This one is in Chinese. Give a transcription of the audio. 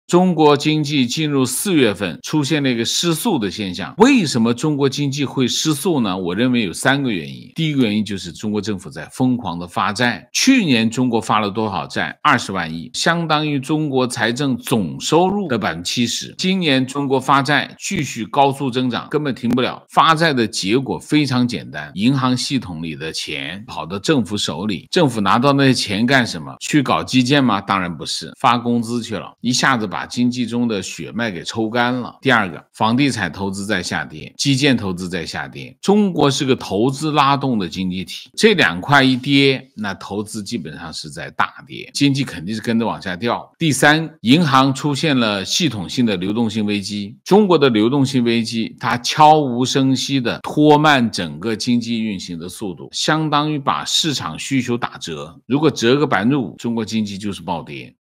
中国经济进入4月份出现了一个失速的现象。为什么中国经济会失速呢？我认为有3个原因。第一个原因就是中国政府在疯狂的发债。去年中国发了多少债？20万亿，相当于中国财政总收入的70%。今年中国发债继续高速增长，根本停不了。发债的结果非常简单，银行系统里的钱跑到政府手里，政府拿到那些钱干什么？去搞基建吗？当然不是，发工资去了，一下子把经济中的血脉给抽干了。第二个，房地产投资在下跌，基建投资在下跌。中国是个投资拉动的经济体，这2块一跌，那投资基本上是在大跌，经济肯定是跟着往下掉。第三，银行出现了系统性的流动性危机。中国的流动性危机，它悄无声息地拖慢整个经济运行的速度，相当于把市场需求打折。如果折个5%，中国经济就是暴跌。